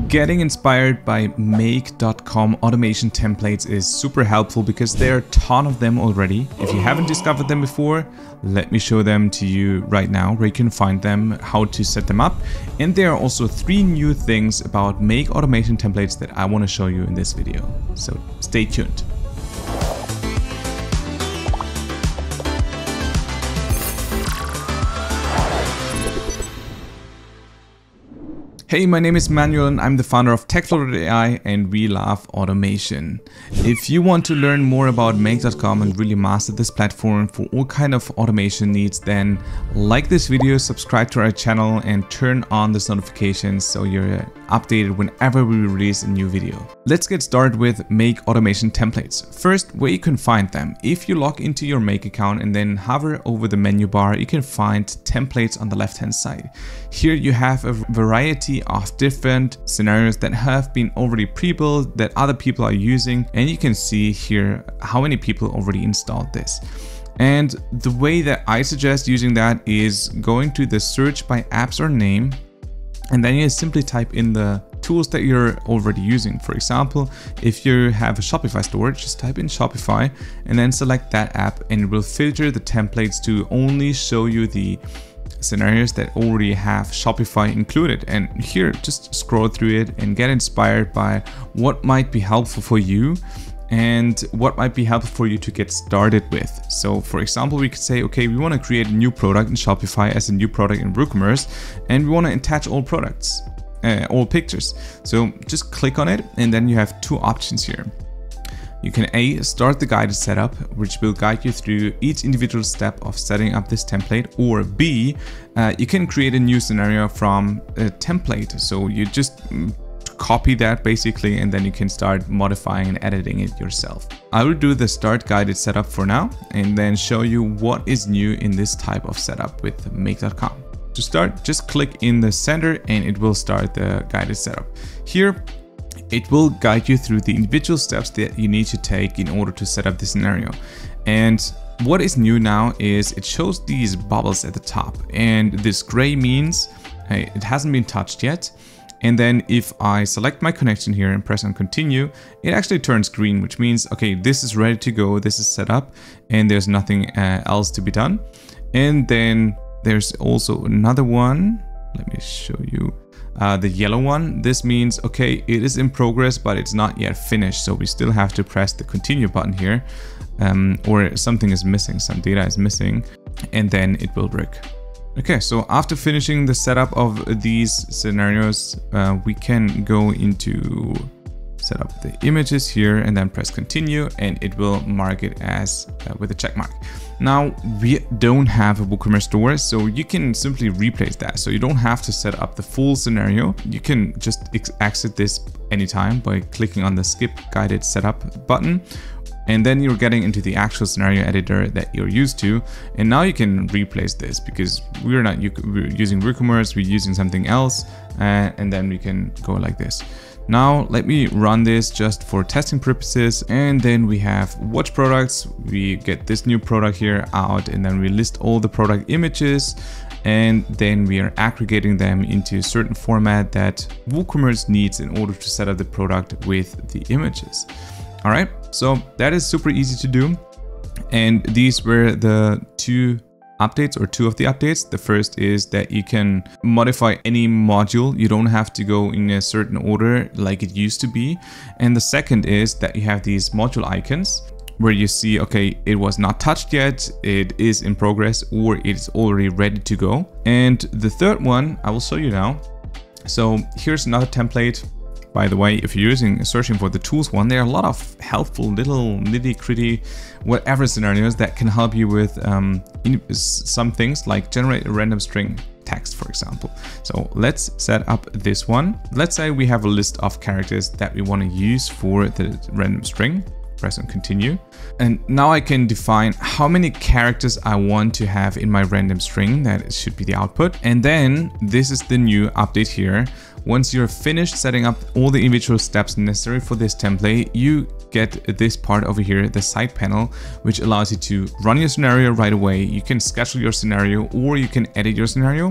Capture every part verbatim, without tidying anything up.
Getting inspired by make dot com automation templates is super helpful because there are a ton of them already. If you haven't discovered them before, let me show them to you right now, where you can find them, how to set them up. And there are also three new things about Make automation templates that I want to show you in this video. So stay tuned. Hey, my name is Manuel and I'm the founder of Techflow dot A I and we love automation. If you want to learn more about make dot com and really master this platform for all kind of automation needs, then like this video, subscribe to our channel and turn on the notifications so you're updated whenever we release a new video. Let's get started with Make automation templates. First, where you can find them. If you log into your Make account and then hover over the menu bar, you can find templates on the left hand side. Here you have a variety of different scenarios that have been already pre-built that other people are using, and you can see here how many people already installed this. And the way that I suggest using that is going to the search by apps or name, and then you simply type in the tools that you're already using. For example, if you have a Shopify store, just type in Shopify and then select that app, and it will filter the templates to only show you the scenarios that already have Shopify included. And here, just scroll through it and get inspired by what might be helpful for you and what might be helpful for you to get started with. So for example, we could say, okay, we want to create a new product in Shopify as a new product in WooCommerce, and we want to attach all products, uh, all pictures. So just click on it, and then you have two options here. You can A, start the guided setup, which will guide you through each individual step of setting up this template, or B, uh, you can create a new scenario from a template. So you just copy that basically, and then you can start modifying and editing it yourself. I will do the start guided setup for now, and then show you what is new in this type of setup with make dot com. To start, just click in the center and it will start the guided setup. Here, it will guide you through the individual steps that you need to take in order to set up the scenario. And what is new now is it shows these bubbles at the top, and this gray means hey, it hasn't been touched yet. And then if I select my connection here and press on continue, it actually turns green, which means, okay, this is ready to go, this is set up, and there's nothing uh, else to be done. And then there's also another one. Let me show you. Uh, the yellow one, this means, okay, it is in progress, but it's not yet finished. So we still have to press the continue button here, um, or something is missing, some data is missing, and then it will work. Okay, so after finishing the setup of these scenarios, uh, we can go into set up the images here and then press continue, and it will mark it as uh, with a check mark. Now we don't have a WooCommerce store, so you can simply replace that. So you don't have to set up the full scenario. You can just exit this anytime by clicking on the skip guided setup button. And then you're getting into the actual scenario editor that you're used to. And now you can replace this because we're not we're using WooCommerce, we're using something else. Uh, and then we can go like this. Now let me run this just for testing purposes, and then we have watch products. We get this new product here out, and then we list all the product images, and then we are aggregating them into a certain format that WooCommerce needs in order to set up the product with the images. All right, so that is super easy to do. And these were the two updates, or two of the updates. The first is that you can modify any module. You don't have to go in a certain order like it used to be. And the second is that you have these module icons where you see, okay, it was not touched yet, it is in progress, or it's already ready to go. And the third one, I will show you now. So here's another template. By the way, if you're using searching for the tools one, there are a lot of helpful little nitty-gritty whatever scenarios that can help you with um, in some things like generate a random string text, for example. So let's set up this one. Let's say we have a list of characters that we want to use for the random string. Press on continue. And now I can define how many characters I want to have in my random string. That should be the output. And then this is the new update here. Once you're finished setting up all the individual steps necessary for this template, you get this part over here, the side panel, which allows you to run your scenario right away. You can schedule your scenario or you can edit your scenario.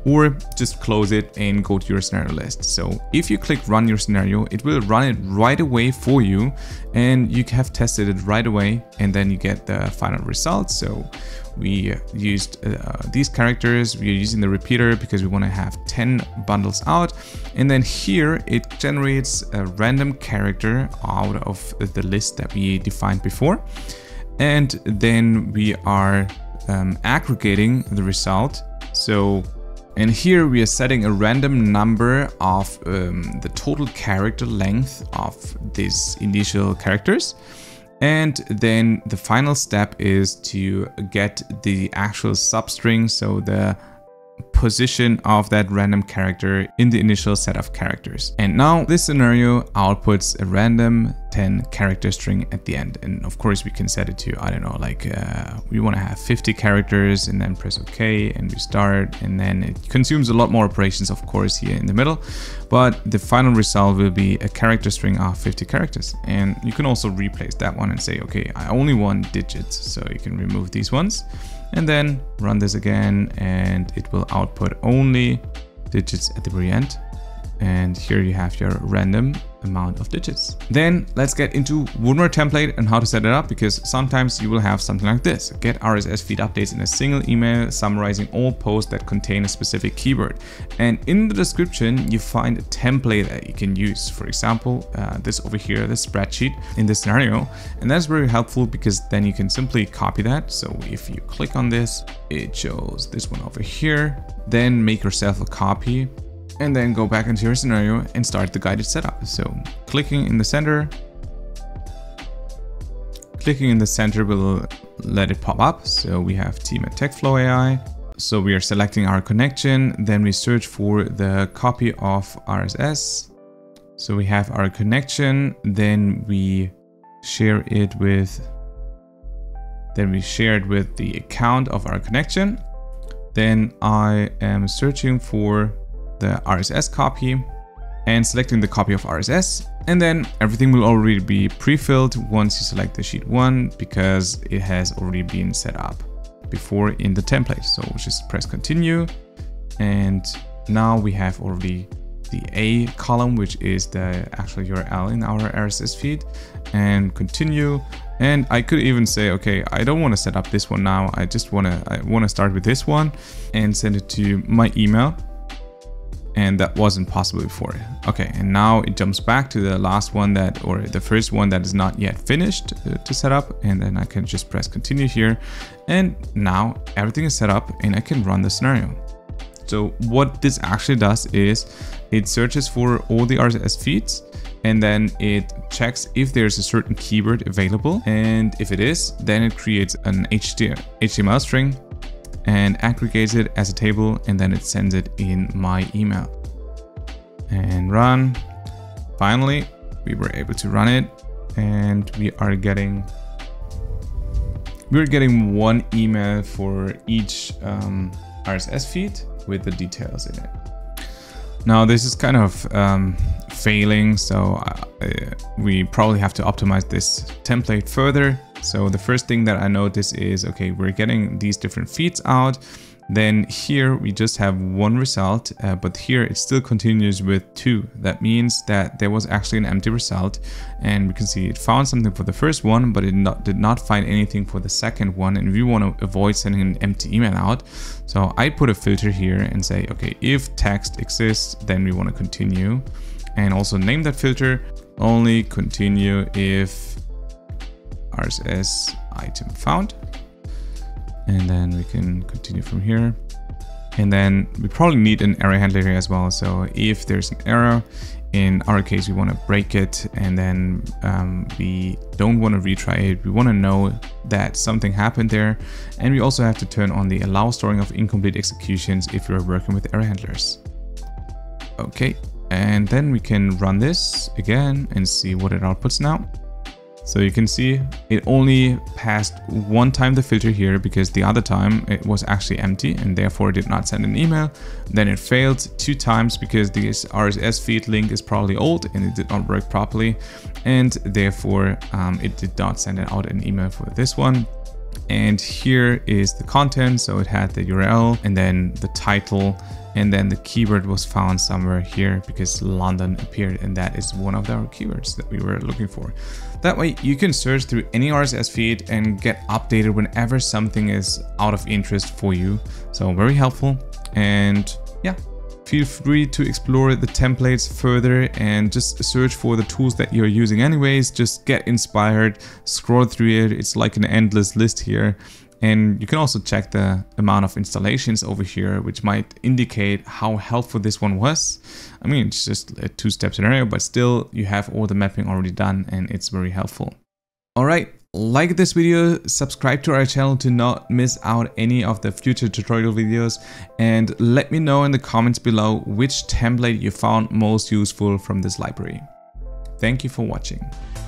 or just close it and go to your scenario list. So if you click run your scenario, it will run it right away for you, and you have tested it right away, and then you get the final results. So we used uh, these characters, we are using the repeater because we want to have ten bundles out, and then here it generates a random character out of the list that we defined before, and then we are um, aggregating the result. So and here we are setting a random number of um, the total character length of these initial characters. And then the final step is to get the actual substring, so the position of that random character in the initial set of characters. And now this scenario outputs a random ten character string at the end. And of course we can set it to, I don't know, like uh, we want to have fifty characters, and then press OK and restart. And then it consumes a lot more operations, of course, here in the middle. But the final result will be a character string of fifty characters. And you can also replace that one and say, okay, I only want digits. So you can remove these ones. And then run this again, and it will output only digits at the very end. And here you have your random amount of digits. Then let's get into one more template and how to set it up, because sometimes you will have something like this: get R S S feed updates in a single email summarizing all posts that contain a specific keyword. And in the description you find a template that you can use. For example, uh, this over here, the spreadsheet in this scenario, and that's very helpful because then you can simply copy that. So if you click on this, it shows this one over here. Then make yourself a copy, and then go back into your scenario and start the guided setup. So clicking in the center, clicking in the center will let it pop up. So we have team at TechFlow A I. So we are selecting our connection, then we search for the copy of R S S. So we have our connection, then we share it with, then we share it with the account of our connection. Then I am searching for the R S S copy and selecting the copy of R S S, and then everything will already be pre-filled once you select the sheet one, because it has already been set up before in the template. So we'll just press continue, and now we have already the A column, which is the actual U R L in our R S S feed, and continue. And I could even say, okay, I don't want to set up this one now, I just want to I want to start with this one and send it to my email. And that wasn't possible before. Okay, and now it jumps back to the last one that, or the first one that is not yet finished uh, to set up. And then I can just press continue here. And now everything is set up and I can run the scenario. So what this actually does is it searches for all the R S S feeds, and then it checks if there's a certain keyword available. And if it is, then it creates an H T M L string and aggregates it as a table, and then it sends it in my email. And run. Finally, we were able to run it, and we are getting we're getting one email for each um, R S S feed with the details in it. Now this is kind of um, failing, so uh, we probably have to optimize this template further. So the first thing that I notice is, okay, we're getting these different feeds out. Then here we just have one result, uh, but here it still continues with two. That means that there was actually an empty result, and we can see it found something for the first one, but it not, did not find anything for the second one. And we want to avoid sending an empty email out. So I put a filter here and say, okay, if text exists, then we want to continue, and also name that filter only continue if R S S item found. And then we can continue from here. And then we probably need an error handler here as well. So if there's an error, in our case, we want to break it, and then um, we don't want to retry it. We want to know that something happened there. And we also have to turn on the allow storing of incomplete executions if you're working with error handlers. Okay, and then we can run this again and see what it outputs now. So you can see it only passed one time the filter here, because the other time it was actually empty and therefore did not send an email. Then it failed two times because this R S S feed link is probably old and it did not work properly, and therefore um, it did not send out an email for this one. And here is the content. So it had the U R L and then the title, and then the keyword was found somewhere here because London appeared, and that is one of our keywords that we were looking for. That way you can search through any R S S feed and get updated whenever something is out of interest for you. So very helpful. And yeah, feel free to explore the templates further and just search for the tools that you're using anyways. Just get inspired, scroll through it. It's like an endless list here. And you can also check the amount of installations over here, which might indicate how helpful this one was. I mean, it's just a two-step scenario, but still you have all the mapping already done and it's very helpful. All right. Like this video, subscribe to our channel to not miss out any of the future tutorial videos, and let me know in the comments below which template you found most useful from this library. Thank you for watching.